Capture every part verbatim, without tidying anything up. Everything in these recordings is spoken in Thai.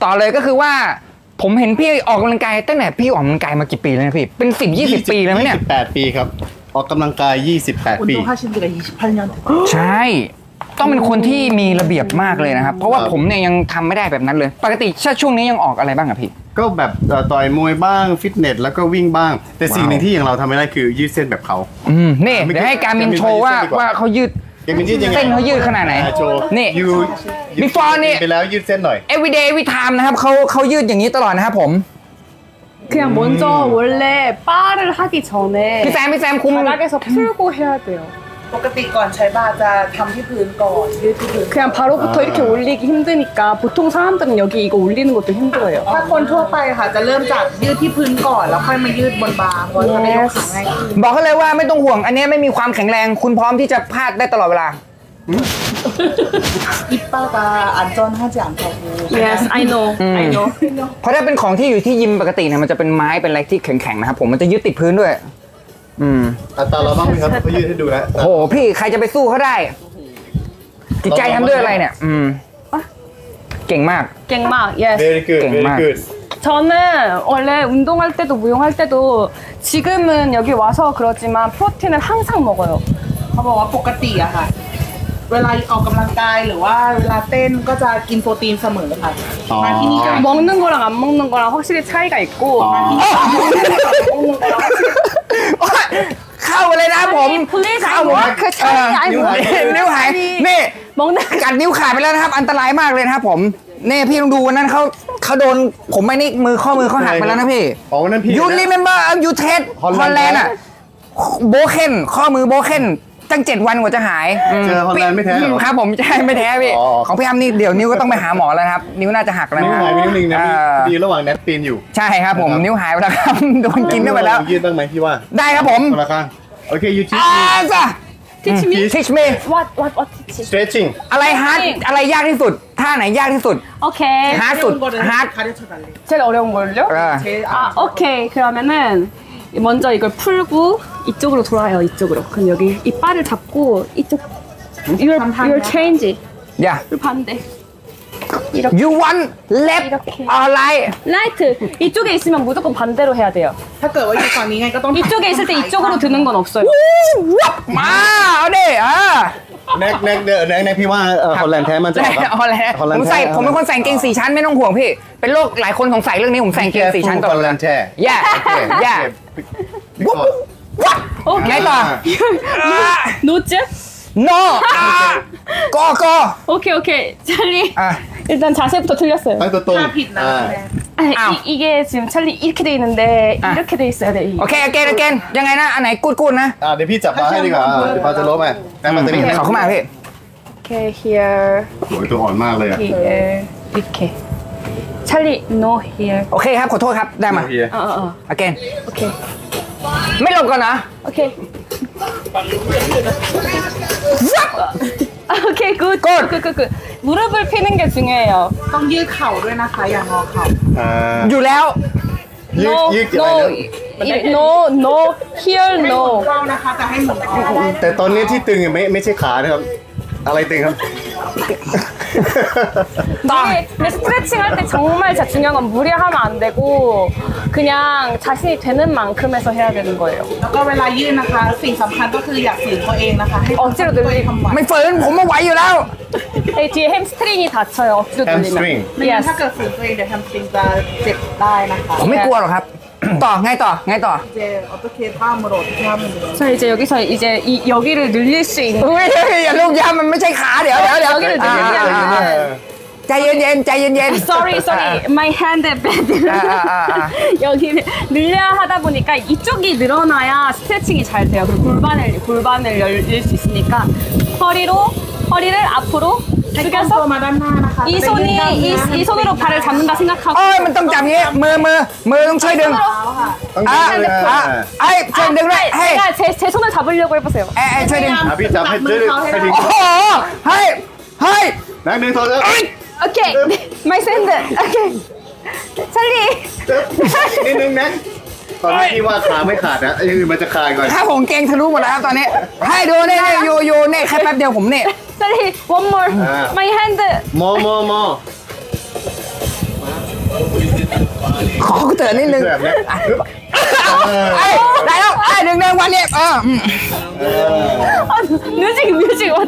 ต่อเลยก็คือว่าผมเห็นพี่ออกกำลังกายตั้งแต่พี่ออกกำลังกายมากี่ปีแล้วนะพี่เป็นสิบยี่สิบปีแล้วไหมเนี่ยยี่สิบแปดปีครับออกกำลังกายยี่สิบแปดปีใช่ต้องเป็นคนที่มีระเบียบมากเลยนะครับเพราะว่าผมเนี่ยยังทำไม่ได้แบบนั้นเลยปกติช่วงนี้ยังออกอะไรบ้างอะพี่ก็แบบต่อยมวยบ้างฟิตเนสแล้วก็วิ่งบ้างแต่สิ่งหนึ่งที่อย่างเราทำไม่ได้คือยืดเส้นแบบเขาอืมนี่เดี๋ยวให้การมินโชว์ว่าว่าเขายืดเส้นเขายืดขนาดไหนนี่ before นี่ไปแล้วยืดเส้นหน่อย everyday every time นะครับเขาเขายืดอย่างนี้ตลอดนะครับผม 그냥 먼저 원래 바를 하기 전에 พี่แซมพี่แซมคุม 바닥에서 풀고 해야 돼요. ปกติก่อนใช้บาร์จะทำที่พื้นก่อนยืดที่พื้น 그냥 바로부터 이렇게 올리기 힘드니까 보통 사람들은 여기 이거 올리는 것도 힘들어요. ถ้าคนทั่วไปค่ะจะเริ่มจากยืดที่พื้นก่อนแล้วค่อยมายืดบนบาร์เพราะจะได้ยกขาง่ายขึ้นบอกเขาเลยว่าไม่ต้องห่วงอันนี้ไม่มีความแข็งแรงคุณพร้อมที่จะพลาดได้ตลอดเวลา Yes, I know. I know. เพราะถ้าเป็นของที่อยู่ที่ยิมปกติเนี่ยมันจะเป็นไม้เป็นอะไรที่แข็งๆนะครับผมมันจะยึดติดพื้นด้วยอืมอัตราเราบ้างไหมครับเขายืดให้ดูแล้วโอ้โหพี่ใครจะไปสู้เขาได้จิตใจทำด้วยอะไรเนี่ยอืมเก่งมากเก่งมาก Yes. Very good. Very good. 저는 원래 운동할 때도 무용할 때도 지금은 여기 와서 그러지만 프로틴을 항상 먹어요. เขาบอกว่าปกติอะค่ะเวลาออกกำลังกายหรือว่าเวลาเต้นก็จะกินโปรตีนเสมอค่ะมาที่นี่ 먹는 거랑 안 먹는 거랑 확실히 차이가 있고 เข้าเลยนะผมเข้าผมคือใช่นิ้วหายนิ้วหายนี่มองหน้ากัดนิ้วขาดไปแล้วนะครับอันตรายมากเลยนะครับผมนี่พี่ลองดูวันนั้นเขาเขาโดนผมไม่นี่มือข้อมือเขาหักไปแล้วนะพี่อ๋อวันนั้นพี่ You remember you test ฮอลแลนด์อะโบเคนข้อมือโบเคนตั้งเจ็ดวันกว่าจะหายเจอฮอลแลนด์ไม่แท้ครับผมใช่ไม่แท้พี่ของพี่อ้ำนี่เดี๋ยวนิ้วก็ต้องไปหาหมอแล้วครับนิ้วน่าจะหักแล้วนิ้วหายไปนิ้วนึงนะดีระหว่างแนทปีนอยู่ใช่ครับผมนิ้วหายไปแล้วครับโดนกินไปแล้วยืดบ้างไหมพี่ว่าได้ครับผมคนละข้างโอเคยูที Teach me Teach me What what what Stretching อะไรฮาร์ดอะไรยากที่สุดท่าไหนยากที่สุดโอเคฮาร์ดสุดฮาร์ด 제일 어려운 걸요? 아 오케이 그러면은 먼저 이걸 풀고 이쪽으로 돌아요 이쪽으로 그럼 여기 이 바를 잡고 이쪽 your your change yeah 반대 이렇게 you want left or right right 이쪽에 있으면 무조건 반대로 해야 돼요 ถ้าเกิดว่าอยู่ฝั่งนี้ไงก็ต้อง 이쪽에 있을 때 이쪽으로 드는 건 없어요 มาเอาดิอ่าแน็กแน็กเดอแน็กแน็กพี่ว่าฮอลแลนด์แท้มันจะฮอลแลนด์ผมใส่ผมเป็นคนใส่เกงสี่ชั้นไม่ต้องห่วงพี่เป็นโรคหลายคนสงสัยเรื่องนี้ผมใส่เกงสี่ชั้นตลอดเลยแย่แย่ไงต่อ 노즈 no go go 오케이 오케이 찰리 일단 자세부터 틀렸어요 ตั้งตัวตรงผิดนะ 이, 이게 지금 찰리 이렇게 돼 있는데 아. 이렇게 돼 있어야 돼. 오케이 again again ยังไงนะอันไหนกูดกูดนะอ่าเดี๋ยวพี่จับมาให้ดีกว่าเดี๋ยวพาจะล้มอ่ะแม่มาตรงนี้ขอเข้ามาพี่ Okay here โอ้ยตัวอ่อนมากเลยอ่ะ here 이렇게 찰리 no here โอเคครับขอโทษครับได้มาออ again okay ไม่หลบก่อนนะ okay 오케이 굿 굿 굿 굿 무릎을 피는 게 중요해요 ต้องยืดเข่าด้วยนะคะอย่างงอเข่าอยู่แล้วยืดยืด no no no here no เข้านะคะแต่ให้หมุนออกแต่ตอนนี้ที่ตึงไม่ไม่ใช่ขานะครับอะไรตึงครับ 근데 스트레칭 할 때 정말 진짜 중요한 건 무리하면 안 되고 그냥 자신이 되는 만큼 해서 해야 되는 거예요 แล้วก็เวลายืดนะคะสิ่งสำคัญก็คืออย่าฝืนตัวเองนะคะให้ 억지로 늘리면 ไม่ฝืนผมมาไหวอยู่แล้ว 뒤에 햄스트링이 다쳐요 억지로 늘리면 ไม่งั้นถ้าเกิดฝืนตัวเองเดี๋ยวแฮมสตริงจะเจ็บได้นะคะผมไม่กลัวหรอกครับต่อไงต่อไงต่อ 이제 어떻게 다음으로 어떻게 하면 돼요? 저 이제 여기서 이제 이 여기를 늘릴 수 있는 อย่าลูกยามันไม่ใช่ขาเดี๋ยวเดี๋ยวเดี๋ยว 여기를 늘리면 ใจเย็นๆใจเย็นๆ sorry sorry my hand bad 여기를 늘려야 하다 보니까 이쪽이 늘어나야 스트레칭이 잘 돼요 그리고 골반을 골반을 열릴 수 있으니까 허리로 허리를 앞으로 숙여서 이 손이 이, 이 손으로 발을 잡는다 생각하고 โอ้ยมันต้องจับงี้มือมือมือต้องช่วยดึงอ่าอ่าไอ้ช่วยดึงด้วยให้ 제가 제, 제 손을 잡으려고 해보세요 ไอ้ไอ้ช่วยดึงพี่จับให้ดึงให้ดึงโอ้โหเฮ้ยเฮ้ยนั่งดึงตัวเถอะ 오케이 my hand 오케이 찰리 นิดนึงนะตอนนี้พี่ว่าขาไม่ขาดนะไอ้อื่นมันจะขาดก่อนถ้าผมเก่งทะลุหมดแล้วครับตอนนี้ให้ดูนี่นี่โยโย่นี่แค่แป๊บเดียวผมนี่ 찰리 one more my hand มอมอมอขอเตือนนิดนึงแบบเนี้ยเอ้ยได้แล้วไอ้หนึ่งหนึ่งวันนี้เอออืม 아, 뮤직 뮤직 what?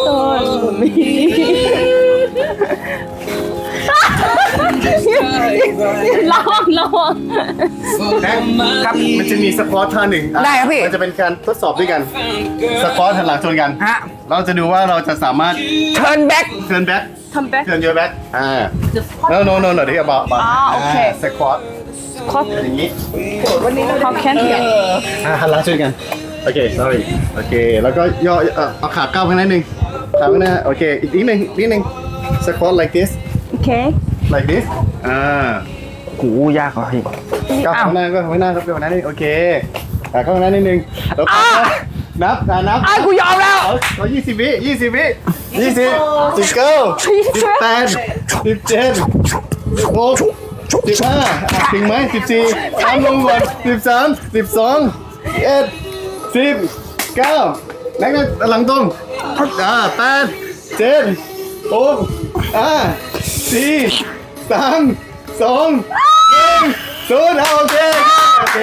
라왕 라왕. ครับมันจะมีสควอตท่าหนึ่งได้ครับพี่มันจะเป็นการทดสอบด้วยกันสควอตหันหลังชนกันฮะเราจะดูว่าเราจะสามารถ turn back เทิร์นแบ็ก Turn back. เทิร์นเยอะแบ็กอ่า no no no no เดี๋ยวบอกอ่าโอเคสควอต 컷. อย่างนี้ How can he? อ่าหันหลังชนกันโอเค sorry โอเคแล้วก็ย่อเอ่อเอาขาก้าวข้างหน้าหนึ่งขาข้างหน้าโอเคอีกนิดนึงนิดนึงสควอต like this Okay. like this อ่าหูยากกว่าพี่ก้าวข้างหน้าก็ข้างหน้าครับเดี๋ยวนั้นนี่โอเคอ่าข้างหน้านิดนึงแล้วก็นับอ่านับอ้าวกูยอมแล้วเอาเอายี่สิบวิยี่สิบวิยี่สิบสิบเก้าสิบแปดสิบเจ็ดสิบหกสิบห้าถึงไหมสิบสี่ทำลงก่อนสิบสามสิบสองเอ็ดสิบเก้านั่งหลังตรงอ่าแปดเจ็ดหกอ่าสี่สามสองหนึ่งศูนย์โอเคโอเค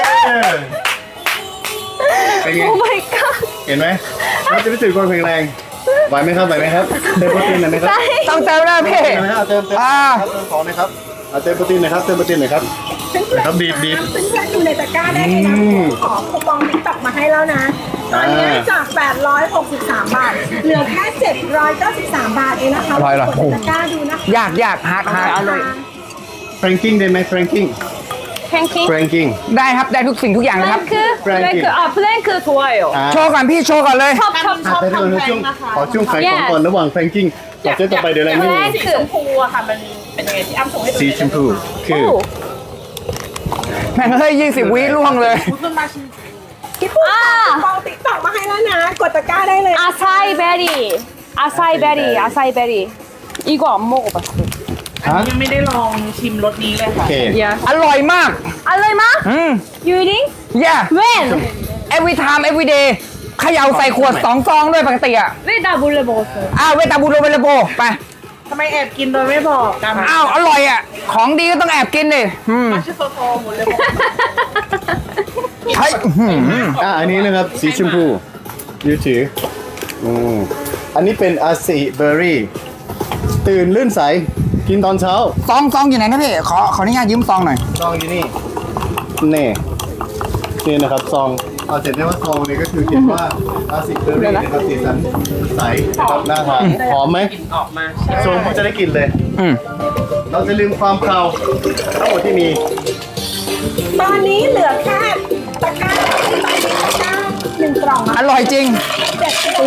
เป็นไง Oh my god. เห็นไหมเราจะรู้สึกความแข็งแรงไหวไหมครับไหวไหมครับเติมโปรตีนหน่อยไหมครับต้องเติมแล้วพี่เติมไหมครับเติมเติมอ่าครับเติมของหนะครับเอาเติมโปรตีนหน่อยครับเติมโปรตีนหน่อยครับนะครับดีดดีดเพื่อนๆอยู่ในตะกร้าได้เลยนะอืมขอคูปองติ๊กต็อกมาให้แล้วนะ ตอนนี้จาก แปดร้อยหกสิบสาม บาท เหลือแค่ เจ็ดร้อยเก้าสิบสาม บาทเองนะคะอร่อยเหรอกดในตะกร้าดูนะคะยากยากฮาร์ดฮาร์ดแฟรงกิ้งได้ไหมแฟรงกิ้ง 팬킹. แฟรงกิ้งได้ครับได้ทุกสิ่งทุกอย่างนะครับ 플랭크. 플랭크. 아 플랭크 좋아요. อ่าโชว์ก่อนพี่โชว์ก่อนเลย 첩 첩 อ่ะ 첩 เดี๋ยวเดี๋ยวช่วงขอช่วงขายของก่อนระหว่างแฟรงกิ้งต่อเจ๊ต่อไปเดี๋ยวอะไรนี่ 플랭크. พูอะค่ะมันเป็นยังไงที่อ้ำส่งให้ดูสีชมพูคือ 오. แม่งเฮ้ยยี่สิบวิล่วงเลยคุณมาชิคิดพูดอ่าคูปองติ๊กต็อกมาให้แล้วนะ กดตะกร้าได้เลย 아사이 베리. 아사이 베리. 아사이 베리. 이거 안 먹어봤어. ฮะยังไม่ได้ลองชิมรสนี้เลยโอค่ะเค 야. อร่อยมาก 알로이마? อืม 유링? yeah When? every time every day เขย่าใส่ขวดสองซองด้วยปกติอ่ะ 왜 나 몰래 먹었어요? อ้าวเวตาบูโรเวลโบไปทำไมแอบกินโดยไม่บอกกันอ้าวอร่อยอ่ะของดีก็ต้องแอบกินดิอืมมาชิโซโซหมดเลยบอกใช่อื้อหืออ่ะอันนี้นะครับสีชมพูยูถืออืมอันนี้เป็นอาซิเบอร์รี่ตื่นลื่นใสกินตอนเช้าซองซองอยู่ไหนนะพี่ขอขออนุญาตยืมซองหน่อยซองอยู่นี่นี่นี่นะครับซองเอาเสร็จได้ว่าซองเนี่ยก็คือเขียนว่าอาซิเบอร์รี่นะครับสีสันใสนะครับน่าทานหอมไหมออกมาชมก็จะได้กลินเลยอืมเราจะลืมความคาวทั้งหมดที่มีตอนนี้เหลือแค่ตะกร้าตะกร้าหนึ่งกล่องอร่อยจริงเจ็ดสิบ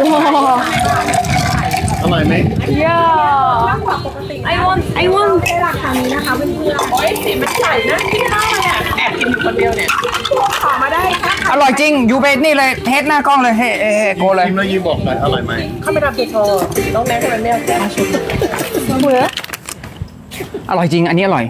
อร่อยไหม 이야. มากกว่าปกติ I want. I want. ได้ราคานี้นะคะเพื่อนโอ้ยสีมันใสนะกินมากเลยอ่ะแอบกินอยู่คนเดียวเนี่ยๆขอมาได้ค่ะอร่อยจริงอยู่ไปนี่เลยเทสหน้ากล้องเลยเฮ้เฮ้เฮ้โกเลยชิมแล้วยิ้มบอกหน่อยอร่อยไหมเข้าไปรับเดโชน้องแน็กทำไมไม่เอาแก้มาชุบ 뭐야? อร่อยจริงอันนี้อร่อย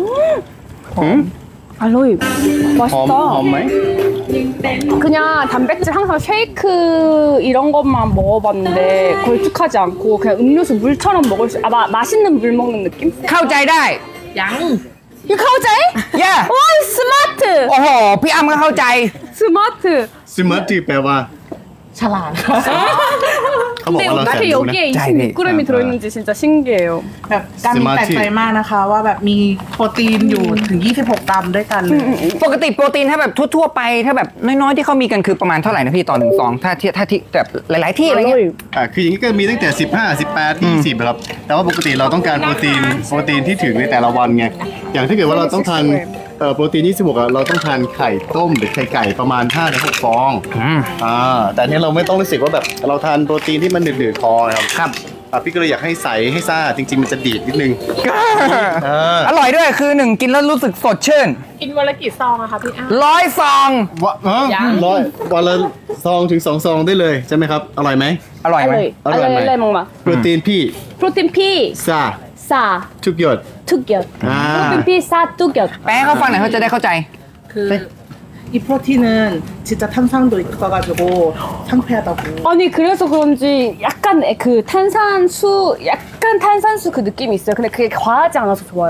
알로이. หอม 맛있다. หอมไหม 그냥 단백질 항상 쉐이크 이런 것만 먹어봤는데 걸쭉하지 않고 그냥 음료수 물처럼 먹을 수, 아, 마, 맛있는 물 먹는 느낌? เข้าใจได้ยัง You 카우자이? เย่ 와, 스마트! โอ้โหพี่อ้ำก็เข้าใจ 스마트! ซิมเมอร์ที่แปลว่าฉลาดเขาบอก 근데 ว่าเราแสน 어떻게 รู้นะ 여기에 짜이네. 이십육 그램이 들어있는지 진짜 신기해요. แบบการมีแปลกใจมากนะคะ ว่าแบบมีโปรตีนอยู่ถึง ยี่สิบหก กรัมด้วยกันเลยปกติโปรตีนถ้าแบบทั่วๆไปถ้าแบบน้อยๆที่เขามีกันคือประมาณเท่าไหร่นะพี่ต่อหนึ่งซองถ้าที่ถ้าที่แบบหลายๆที่อะไรเงี้ย 알로이. อ่าคืออย่างนี้ก็มีตั้งแต่สิบห้า สิบแปด ยี่สิบครับแต่ว่าปกติเราต้องการโปรตีนโปรตีนที่ถึงในแต่ละวันไงอย่างถ้าเกิดว่าเราต้องทานเอ่อโปรตีนยี่สิบหกอ่ะเราต้องทานไข่ต้มหรือไข่ไก่ประมาณห้าถึงหกฟองอืมอ่าแต่อันนี้เราไม่ต้องรู้สึกว่าแบบเราทานโปรตีนที่มันหนืดๆคอนะครับครับอ่ะพี่ก็เลยอยากให้ใสให้ซ่าจริง ๆ มันจะดีดนิดนึง อ่าอร่อยด้วยคือหนึ่งกินแล้วรู้สึกสดชื่นกินวันละกี่ซองอะคะพี่อ้ำร้อยซองวะเออร้อยวันละซองถึงสองซองได้เลยใช่ไหมครับอร่อยไหมอร่อยไหม 알로이. 알로이, 알로이, 알로이. 알로이 먹마. โปรตีนพี่ 프로틴 P, ซ่า 싸, ทุกหยด 투겨. 아. 프로틴 P, 싸, 투겨. แปลให้เขาฟังหน่อยเขาจะได้เข้าใจคือ이 프로틴은 진짜 탄산도 있어가지고 상쾌하다고. 아니 그래서 그런지 약간 그 탄산수, 약간 탄산수 그 느낌이 있어요. 근데 그게 과하지 않아서 좋아요.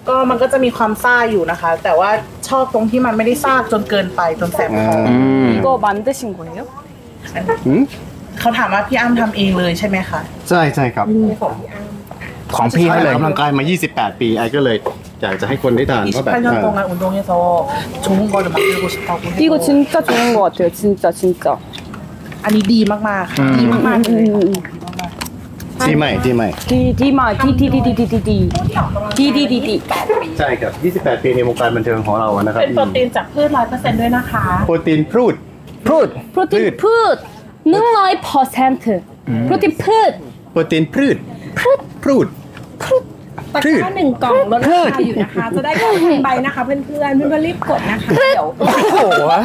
ก็มันก็จะมีความซ่าอยู่นะคะ แต่ว่าชอบตรงที่มันไม่ได้ซ่าจนเกินไปจนแสบคอ 이거 만드신 거예요? เขาถามว่าพี่อ้ำทำเองเลยใช่ไหมคะใช่ใช่ครับของพี่ให้เลยกำลังกายมา ยี่สิบแปด ปีไอ้ก็เลยอยากจะให้คนได้ทานว่าแบบ 이십팔 년 동안 운동해서 좋은 거를 만들고 싶다고 해서 이거 진짜 좋은 것 같아요. 진짜 진짜. อันนี้ดีมากๆค่ะดีมากๆเลยที่ใหม่ที่ใหม่ D D마 D D D D D D D D D D D. ใช่ครับ ยี่สิบแปด ปีในวงการบันเทิงของเรานะครับเป็นโปรตีนจากพืช ร้อยเปอร์เซ็นต์ ด้วยนะคะโปรตีนพืชพูด 프로틴 풋 능라이 퍼센트. 프로틴 풋. โปรตีนพืชพืชตะกร้าหนึ่งกล่องลดราคาอยู่นะคะ จะได้กล่องหนึ่งใบนะคะเพื่อนๆเพื่อนๆรีบกดนะคะเดี๋ยวโอ้โห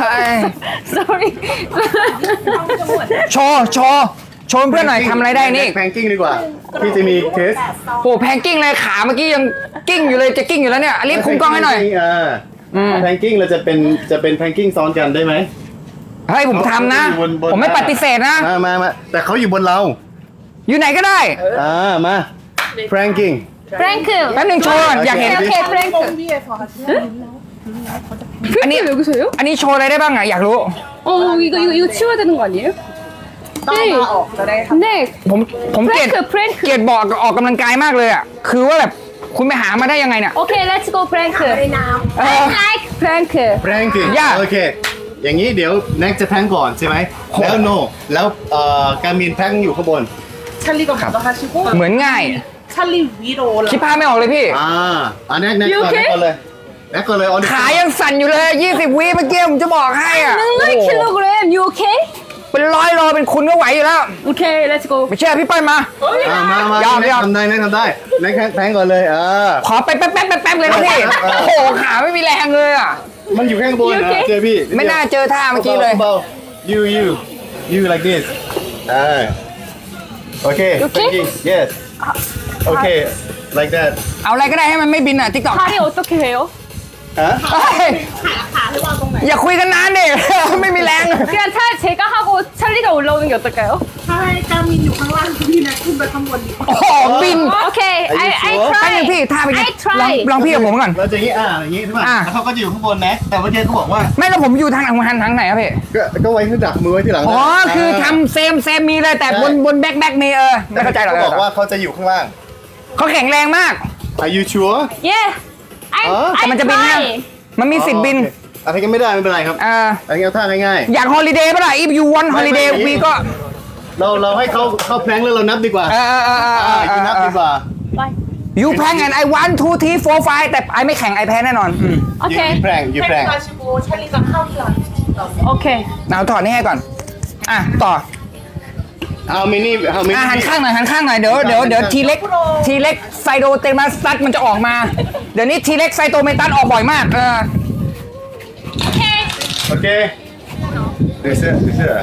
Sorry. โชว์โชว์โชว์เพื่อนหน่อยทำอะไรได้นี่แพงกิ้งดีกว่าพี่จะมีเทสโอ้แพงกิ้งเลยขาเมื่อกี้ยังกิ้งอยู่เลยจะกิ้งอยู่แล้วเนี่ยรีบคุมกล้องให้หน่อยแพงกิ้งเราจะเป็นจะเป็นแพงกิ้งซ้อนกันได้ไหมเฮ้ยผมทำนะบนบนผมไม่ปฏิเสธนะมามามาแต่เขาอยู่บนเราอยู่ไหนก็ได้อ่ามาแพงกิ้ง 프랭크. แป๊บนึงโชว์ก่อนอยากเห็น 오케이 프랭크. 위에서 하시면 아니, 프랭크를 여기서 해요? อันนี้โชว์อะไรได้บ้างอ่ะอยากรู้ 어 이거 이거 이거 치워야 되는 거 아니에요? ต้องเอาออกจะได้ทำ 네. ผมผมเกลียด 프랭크 프랭크. เกลียดบอกออกกำลังกายมากเลยอ่ะคือว่าแบบคุณไปหามาได้ยังไงเนี่ย 오케이 렛츠 고 ใน 프랭크. น้เออ I like 프랭크. แพงกิ้งย่าโอเค อย่างนี้เดี๋ยวแน็กจะแพงก่อนใช่ไหมแล้วโนแล้วเอ่อการมินแพงอยู่ข้างบน 찰리가 먼저 하시고 เหมือนง่าย 찰리 위로 คิดภาพไม่ออกเลยพี่อ่าอันแน็กแน็กก่อนแน็กก่อนเลยแน็กก่อนเลยออนขายังสั่นอยู่เลยยี่สิบวิเมื่อกี้ผมจะบอกให้อ่ะโอ้ 능라이 โห 킬로그램. You okay? เป็นร้อยโลเป็นคุณก็ไหวอยู่แล้ว 오케이 렛츠 고. ไม่เชื่อพี่เปิ้ลมาอ่ามามายอมแน็กยอมทำได้แน็กทำได้แน็กแพงก่อนเลยอ่าขอไปแป๊บแป๊บแป๊บแป๊บเลยนะพี่เออโอ้โหขาไม่มีแรงเลยอ่ะมันอยู่ข้างบนนะเจอพี่ไม่น่าเจอท่าเมื่อกี้เลยเบาๆ you you you like this อ่าโอเค Okay? yes โอเค like that เอาอะไรก็ได้ให้มันไม่บินอ่ะติ๊กต็อก 다리 어떻게 해요? ฮะอย่าคุยกันนานดิ ไม่มีแรง 그냥 차 제가 하고 찰리가 올라오는 게 어떨까요? ถ้าให้กามินอยู่ข้างล่างพี่แน็กขึ้นไปข้างบนดีกว่าโอ้โหบิน 오케이 I I แป๊บ try. นึงพี่ท่าไป I ลอง try. ลองพี่กับผมก่อนเราจะอย่างนี้อ่าอย่างนี้ใช่ไหมอ่าแล้วเขาก็จะอยู่ข้างบนนะแต่เมื่อกี้เขาบอกว่าไม่แล้วผมอยู่ทางหลังหันทางไหนอะพี่ก็ก็ไว้คือดักมือไว้ที่หลังนะอ๋อคือทำเซมเซมมีเลยแต่บนบนแบ็คแบ็คมีเออไม่เข้าใจหรอกเขาบอกว่าเขาจะอยู่ข้างล่างเขาแข็งแรงมาก Are you sure Yeah. I อ๋อ I แต่มันจะบินนะ try. มันมีสิทธิ์บินอะไรก็ไม่ได้ไม่เป็นไรครับเอออันนี้เอาท่าง่ายอยากฮอลิเดย์ป่ะล่ะ if you want holiday ไม่ไม่วีก็ๆเราเราให้เขาเขาแพลงแล้วเรานับดีกว่าเออเออเออเอออ่าเอ you อนับดีกว่า Bye. you แพง and I one two three four five แต่ไอไม่แข่งไอแพ้แน่นอนอืม you 오케이. you แพลง you แพลง 하시고 찰리가 카운트랑 오케이. เอาถอดนี่ให้ก่อนอ่ะต่อ how many how many อ่ะหันข้างหน่อยหันข้างหน่อยเดี๋ยวเดี๋ยวเดี๋ยวทีเล็กทีเล็กไซโดเตมัสตัสมันจะออกมา เดี๋ยวนี้ทีเล็กไซโตเมตัสออกบ่อยมากเออ 오케이. โอเคเดี๋ยวเสื้อเดี๋ยวเสื้อ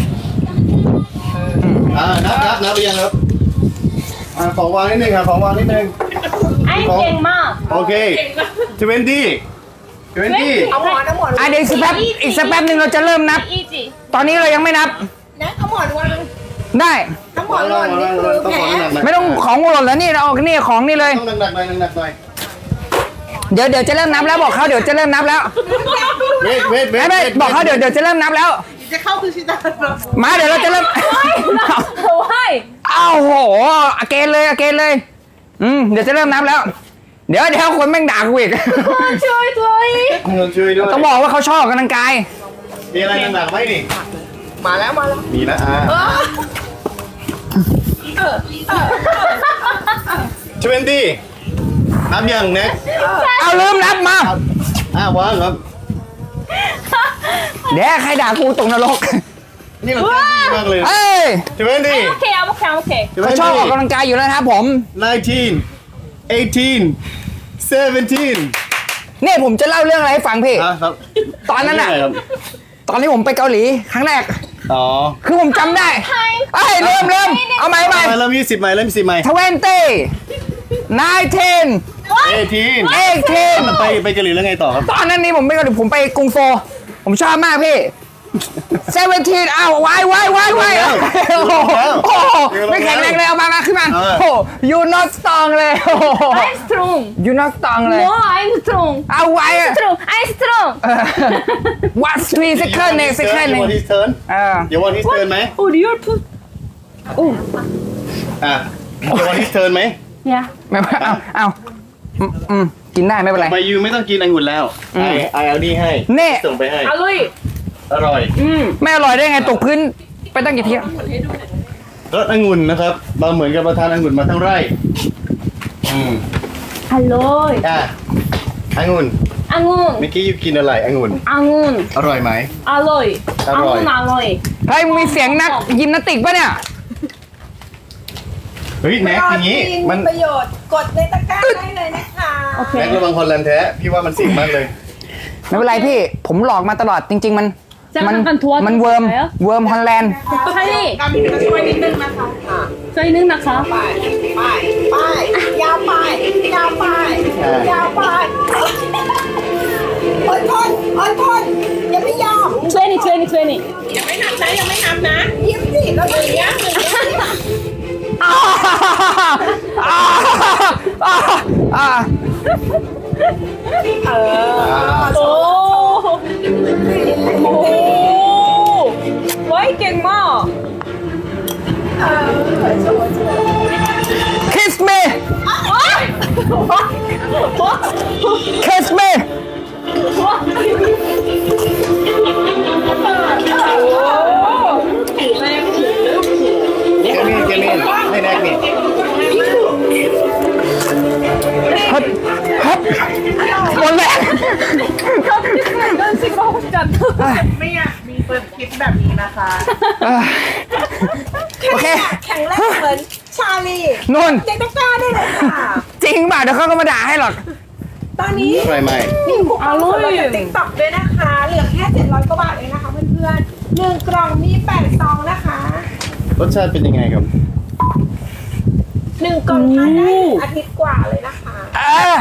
อ่านับนับนับไปยังครับอ่าของวางนิดนึงครับของวางนิดนึง I'm 땡마. โอเคtwenty twenty เอาหมอนเอาหมอนอ่ะเดี๋ยวอีกสักแป๊บอีกสักแป๊บหนึ่งเราจะเริ่มนับ Easy. ตอนนี้เรายังไม่นับนะเอาหมอนวางได้เอาหมอนหล่นนี่คือต้องแผลของหนักๆไม่ต้องของหล่นแล้วนี่เราเอานี่ของนี่เลยต้องหนักๆหน่อยหนักๆหน่อยเดี๋ยวเดี๋ยวจะเริ่มนับแล้วบอกเขาเดี๋ยวจะเริ่มนับแล้วเวทเวทเวไม่ทไม่บอกเขาเดี๋ยวเดี๋ยวจะเริ่มนับแล้ว 이제 카운트시작하죠. มาเดี๋ยวเราจะเริ่ม Why? อ้าวโหอเกนเลยอเกนเลยอืมเดี๋ยวจะเริ่มนับแล้ว เดี๋ยวเดี๋ยวคนแม่งด่ากูอีกช่วยด้วยเงินช่วยด้วยต้องบอกว่าเขาชอบออกกำลังกายมีอะไรหนักๆไหมนี่มาแล้วมาแล้วมีนะอ่าtwenty นับยังเน็กเอาลืมนับมาอ่าวางครับเดี๋ยวใครด่ากูตกนรกนี่เราเต้นดีมากเลยเอ้ย twenty 오케이 I'm okay I'm okay เขาชอบออกกำลังกายอยู่แล้วนะครับผม nineteen eighteen seventeen เนี่ยผมจะเล่าเรื่องอะไรให้ฟังพี่อ่ะครับตอนนั้นอะครับตอนที่ผมไปเกาหลีครั้งแรกอ๋อคือผมจำได้เอ้ยเริ่มเริ่มเอาใหม่ใหม่เริ่มยี่สิบใหม่เริ่มสิบใหม่ twenty nineteen eighteen eighteen ไปไปเกาหลีแล้วไงต่อครับตอนนั้นนี่ผมไปเกาหลีผมไปกรุงโซลผมชอบมากพี่เซเว่นทีนอ้าววายวายวายวายโอ้โหไม่แข็งแรงเลยเอามามาขึ้นมาโอ้ you not strong เลยโอ้ I'm strong you not strong เลย no I'm strong เอาไว้ strong I'm strong what three second next second You want his turn เออ You want his turn ไหม oh real food oh อ่ะ You want his turn ไหม yeah ไม่เอาเอาอืมกินได้ไม่เป็นไรไปยูไม่ต้องกินองุ่นแล้วไอไอเอานี่ให้เน่ส่งไปให้อร่อยอร่อยอืมไม่อร่อยได้ไงตกพื้นไปตั้งกี่ทีรสองุ่นนะครับเราเหมือนกับเราทานองุ่นมาทั้งไร่อืมอร่อยอ่ะองุ่นองุ่นเมื่อกี้ยูกินอะไรองุ่นองุ่นอร่อยไหมอร่อยออร่อยงุ่นอร่อยเฮ้ยมึงมีเสียงนักยิมนาสติกปะเนี่ยเฮ้ยแม็กอย่างนี้มีมันประโยชน์กดในตะกร้าได้เลยนะคะโอเคแม็กระวังฮอลแลนด์แท้พี่ว่ามันเสี่ยงมากเลยไม่เป็นไรพี่ผมหลอกมาตลอดจริง ๆ มันจะมันมันทัวร์มันเวิร์มไหนอะเวิร์มฮอลแลนด์ใช่กามินมาช่วยนิดนึงนะคะอ่ะช่วยนึงนะคะไปไปไปยาวไปยาวไปยาวไปอดทนอดทนอย่าไม่ยอม 20 20 20 ยังไม่นับนะยังไม่นับนะยิ้มสิแล้วก็อย่างเงี้ยอ่าอ่าอ่าอ่าโอ้โหไว้เก่งมากคิสเมคิสเมเกมินเกมินให้แม็กนี่ฮับฮับหมดแล้ว 이런 식으로 하고 싶지 않다. ไม่อยากมีเปิดคลิปแบบนี้นะคะโอเคแข็งแรงเหมือนชาลีนุ่นเด็กตะกร้าได้เลยค่ะจริงป่ะเดี๋ยวเขาก็มาด่าให้หรอกตอนนี้อร่อยไหมมีคูปองส่วนลดจากติ๊กต็อกด้วยนะคะ เหลือแค่เจ็ดร้อยกว่าบาทเองนะคะเพื่อนๆหนึ่งกล่องมีแปดซองนะคะรสชาติเป็นยังไงครับหนึ่งกล่องทานได้อาทิตย์กว่าเลยนะคะเออ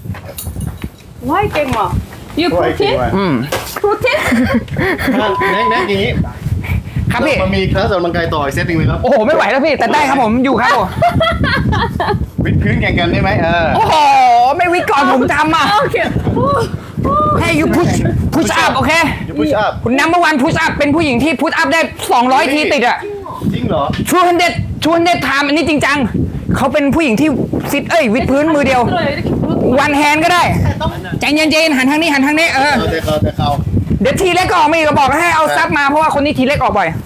와이 깽마. You โอ้ยจริง protein? ว่ะอืม protein? แน็กแน็กอย่างนี้ครับพี่เรามามีคลาสออกกำลังกายต่ออีกเซตหนึ่งไหมครับโอ้โห ไม่ไหวแล้วพี่ แต่ได้ครับผมอยู่ครับผมวิดพื้นแข่งกันได้ไหมเออโอ้โห ไม่วิทย์ก่อนผมทำอ่ะ 오케이. ให้ยูพุชพุชอัพโอเคยูพุชอัพคุณนัมเบอร์วันพุชอัพเป็นผู้หญิงที่พุชอัพได้สองร้อยทีติดอ่ะจริงเหรอชูฮันเด็ดชูฮันเด็ดไทม์อันนี้จริงจัง เขาเป็นผู้หญิงที่ซิดเอ้ยวิดพื้นมือเดียว 들어요. 이렇게 부르고. วันแฮนก็ได้ใจเย็นๆหันทางนี้หันทางนี้เออเอาแต่เขาแต่เขาเดี๋ยวทีเล็กก็ออกมาอีกก็บอกให้เอาซับมาเพราะว่าคนนี้ทีเล็กออกบ่อย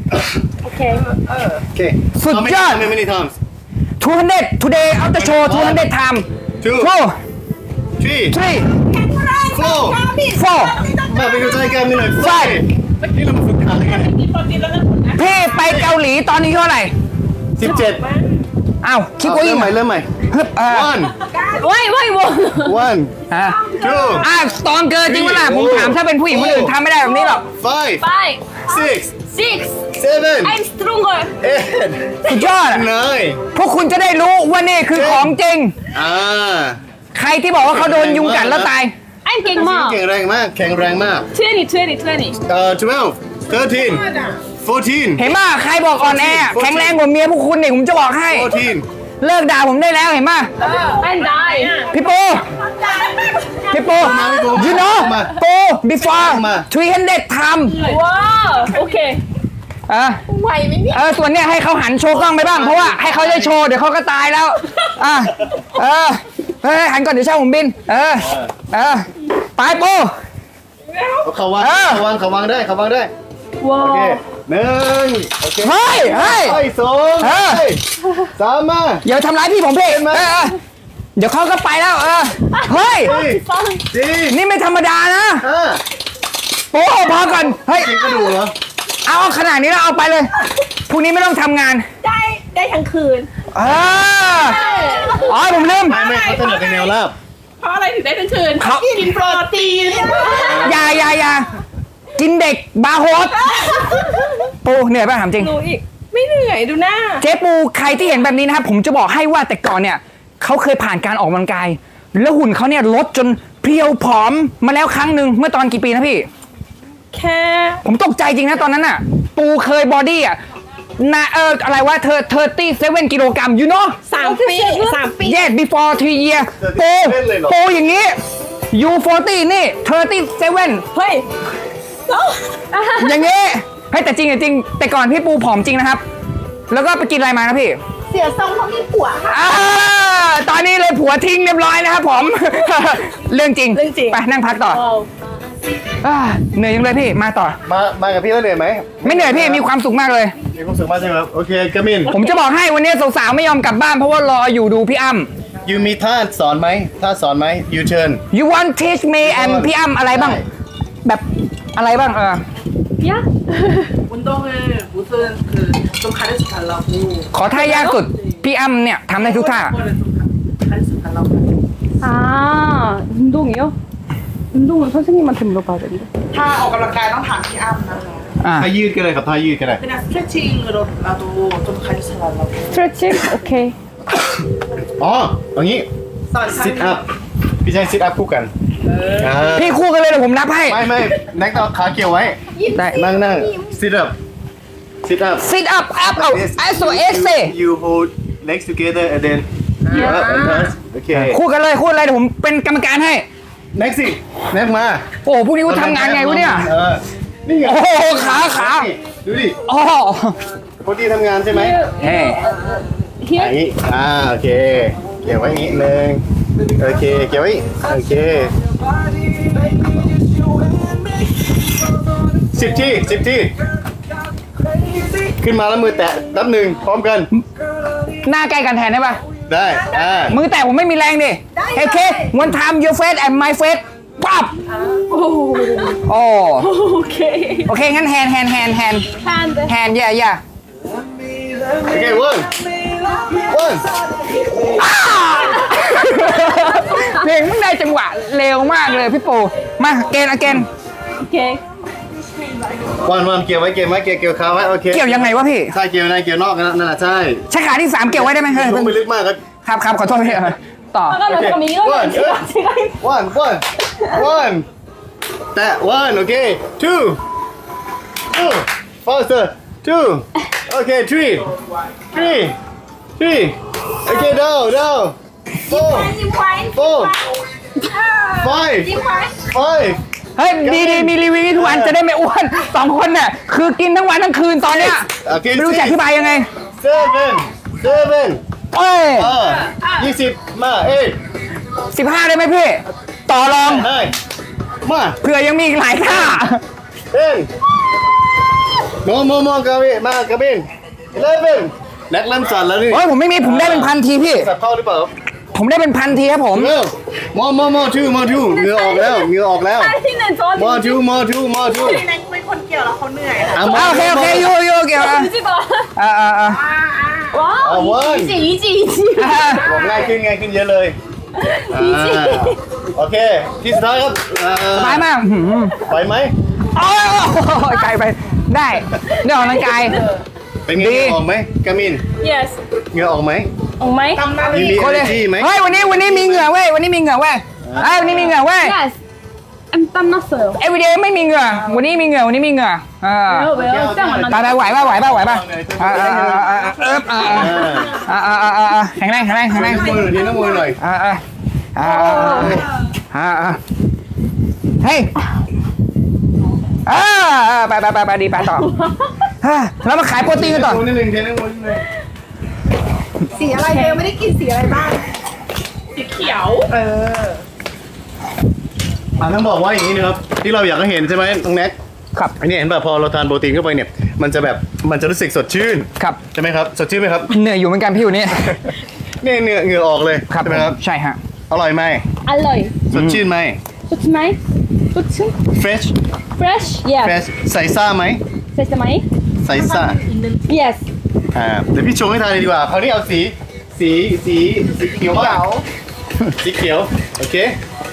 오케이. โอเคสุดยอดไม่ไม่ได้ท two hundred today out the show two hundred time ำ two two three three four four มาเป็นกำลังใจกันมีหน่อย five นี่เรามาฝึกขาอะไรกันมีโปรตีนแล้วนะคุณนะพี่ไปเกาหลีตอนนี้เท่าไหร่สิบเจ็ดอ้าวคิดว่าเริ่ยิ่มงใหม่เริ่มใหม่ฮึบเออ one 와이 와이 뭐. one อ่ะ two อ่ะสตองเกินจริงปะล่ะผมถามถ้าเป็นผู้หญิงคนอื่นทำไม่ได้แบบนี้หรอก five Five, six six. seven I'm stronger. eight สุดยอดอะ nine พวกคุณจะได้รู้ว่านี่คือของจริงอ่าใครที่บอกว่าเขาโดนยุงกัดแล้วตาย I'm แข็ง 깽마. แรงมาก แข็งแรงมาก twenty, twenty, twenty. เอ่อ twelve thirteen fourteen เห็นป่ะใครบอกอ่อนแอแข็งแรงกว่าเมียพวกคุณเนี่ยผมจะบอกให้ fourteen เลิกด่าผมได้แล้วเห็นป่ะ I'm die. พี่โปพี่โปมาพี่โป you know มาโป before มา three hundred time 와우. 오케이. เออไหวไหมเนี่ยเออส่วนเนี้ยให้เขาหันโชว์กล้องไปบ้าง เพราะว่าให้เขาได้โชว์เดี๋ยวเขาก็ตายแล้ว อ่ะ เออ เฮ้ยหันก่อนเดี๋ยวเช่าผมบิน เออ เออ ไปโปเขาวางเออเขาวางเขาวางได้เขาวางได้ โอเค 와. หนึ่งโอเคเฮ้ย เฮ้ยไปสองเออไปสามมาอย่าทำร้ายพี่ผมพี่เห็นไหมเออเออเดี๋ยวเขาก็ไปแล้ว เออ เฮ้ยสี่สี่นี่ไม่ธรรมดานะห้าโป้พอก่อน เฮ้ยกินกระดูกเหรอเอาขนาดนี้แล้วเอาไปเลย พรุ่งนี้ไม่ต้องทำงานได้ได้ทั้งคืนเอออ๋อผมลืมไม่ไม่เขาถนัดในแนวราบเพราะอะไรถึงได้ทั้งคืนเขากินโปรตีนอย่าอย่าอย่ากินเด็กบาร์โฮสปูเหนื่อยป่ะถามจริงดูอีก ไม่เหนื่อยดูหน้าเจ๊ปูใครที่เห็นแบบนี้นะครับผมจะบอกให้ว่าแต่ก่อนเนี่ยเขาเคยผ่านการออกกำลังกาย แล้วหุ่นเขาเนี่ยลดจนเพรียวผอมมาแล้วครั้งหนึ่งเมื่อตอนกี่ปีนะพี่แค่ผมตกใจจริงนะตอนนั้นอ่ะปูเคยบอดี้อ่ะนาเอออะไรวะเธอเธอตี้เซเว่นกิโลกรัม you know สามปีสามปี yes before three year ปูปูอย่างงี้ you forty นี่เธอตี้เซเว่นเฮ้ยอย่างงี้เฮ้ยแต่จริงจริงแต่ก่อนพี่ปูผอมจริงนะครับ แล้วก็ไปกินอะไรมานะพี่เสียทรงเพราะมีผัวค่ะอ่าตอนนี้เลยผัวทิ้งเรียบร้อยนะครับผม เรื่องจริงเรื่องจริงไปนั่งพักต่ออ่าเหนื่อยยังเลยพี่มาต่อมามากับพี่แล้วเหนื่อยไหมไม่เหนื่อยพี่มีความสุขมากเลยมีความสุขมากใช่ไหมครับโอเคกามินผมจะบอกให้วันนี้สาวๆไม่ยอมกลับบ้านเพราะว่ารออยู่ดูพี่อ้ำยูมีท่าสอนไหมท่าสอนไหมยูเชิญ you want teach me and พี่อ้ำอะไรบ้าง แบบอะไรบ้างเออ 야? 운동을 무슨 그좀 가르쳐 달라고. ขอท่ายากสุดพี่อ้ำเนี่ยทำได้ทุกท่า 그거를 좀 가르쳐 달라고. 아, 운동이요? 운동은 선생님한테 물어봐야 되는데. 다 어감랑가에 넌 당기 암나. อ่าท่ายืดก็ได้ครับท่ายืดก็ได้ 그냥 스트레칭으로라도 좀 가르쳐 달라고. 스트레칭? 오케이. อ๋ออย่างนี้ sit up พี่ใช้ sit up คู่กันอ่าพี่คู่กันเลยเดี๋ยวผมนับให้ไม่ไม่แน็กเอาขาเกี่ยวไว้ได้นั่งนั่ง sit up sit up sit up up เอา I so X สิ you hold legs together and then you up and touch โอเคคู่กันเลยคู่กันเลยเดี๋ยวผมเป็นกรรมการให้แน็กสิแน็กมาโอ้โหพวกนี้กูทำงานไงวะเนี่ยเออนี่ไงโอ้โหขาขาดูดิอ๋อพอดีทำงานใช่ไหมเฮ้ Here? อย่างนี้อ่าโอเคเกี่ยวไว้อย่างนี้หนึ่งโอเคเกี่ยวไว้โอเคสิบที่สิบที่ขึ้นมาแล้วมือแตะนับหนึ่งพร้อมกันหน้าใกล้กันแทนได้ปะได้อ่ามือแตะผมไม่มีแรงดิเฮ้ยเค one time your face and my face ปั๊บโอ้ 오케이. โอเคงั้นแฮนแฮนแฮนแฮน hand. แฮนอย่าอย่าโอเควันวันเพลงมึงได้จังหวะเร็วมากเลยพี่ปูมาเกนอเกน 오케이. วันวันเกี่ยวไว้เกี่ยวไว้เกี่ยวเกี่ยวขาไว้โอเคเกี่ยวยังไงวะพี่ใช่เกี่ยวในเกี่ยวนอกนั่นแหละใช่ใช้ขาที่สามเกี่ยวไว้ได้ไหมเฮ้ยลงไปลึกมากครับครับครับขอโทษพี่เออต่อ 잠깐만, 잠깐만. 이러면 제가, 제가. one one one แตะ one โอเค two two faster two โอเค three three three โอเค down down four ยิ้มไว้ four five ยิ้มไว้ five เฮ้ยดีดีมีรีวิวทุกวันจะได้ไม่อ้วนสองคนเนี่ยคือกินทั้งวันทั้งคืนตอนเนี้ยโอเคไม่รู้จะอธิบายยังไง seven seven เอ้ยเออยี่สิบมาเอ้ยสิบห้าได้ไหมพี่ ต่อรอง nine มาเผื่อยังมีอีกหลายท่า ten โมโมโมกาบินมากาบิน eleven แน็กเริ่มสั่นแล้วนี่โอ้ยผมไม่มีผมได้เป็นพันทีพี่สับเข้าหรือเปล่าผมได้เป็นพันทีครับผมเร็วโมโมโมทูโมทูเหงื่อออกแล้วเหงื่อออกแล้ว 다시는 โม 저한테 ทูโมทูโมทูพี่แน็กเป็นคนเกี่ยวแล้วเขาเหนื่อยอ่ะอ่ะโอเคโอเคโยโย่เกี่ยวอ่ะ 울지도 않아. อ่าอ่าอ่า 와우, 원. 이지, 이지, 이지. บอกง่ายขึ้นง่ายขึ้นเยอะเลยอ่าโอเคที่สุดท้ายครับอ่าสบายมากหืมไหวไหมโอ้ยไกลไปได้เรื่องของร่างกายเป็นไงเหงื่อออกไหมกามิน Yes. เหงื่อออกไหม 엉마이? มีมีโคตรเลย energy ไหมเฮ้ยวันนี้วันนี้มีเหงื่อเว้ยวันนี้มีเหงื่อเว้ยเฮ้ยวันนี้มีเหงื่อเว้ย Yes. I'm 땀났어요. everyday ไม่มีเหงื่อวันนี้มีเหงื่อวันนี้มีเหงื่ออ่า 왜요, 왜요? 짱 ตาย 안 ไป 났어. ไหวป่ะไหวป่ะไหวป่ะอ่าอ่าอ่าอ่าเอิบอ่าอ่าอ่าอ่าอ่าอ่าแข็งแรงแข็งแรงแข็งแรงน้ำมือหน่อยทีน้ำมือหน่อยอ่าอ่าอ่าอ่าอ่าเฮ้ยอ่าไปไปไปไปดีไปต่อแล้วมาขายโปรตีนกันต่อนิดนึงเทน้ำมือนิดนึงสีอะไรเบลไม่ได้กินสีอะไรบ้างสีเขียวเอออ่ะต้องบอกว่าอย่างนี้นะครับที่เราอยากให้เห็นใช่ไหมน้องแน็กครับอันนี้เห็นป่ะพอเราทานโปรตีนเข้าไปเนี่ยมันจะแบบมันจะรู้สึกสดชื่นครับใช่ไหมครับสดชื่นไหมครับเหนื่อยอยู่เหมือนกันพี่วันนี้เนี่ยเหงื่อเหงื่อออกเลยครับใช่ไหมครับใช่ฮะอร่อยไหม 알로이. สดชื่นไหม 좋지마이? 좋지? fresh Fresh? Yes. fresh ใส่ซ่าไหม 세스마이? ใส่ซ่า Yes. อ่าเดี๋ยวพี่ชงให้ทานเลยดีกว่าคราวนี้เอาสีสีสีสีเขียวบ้างสีเขียวโอเค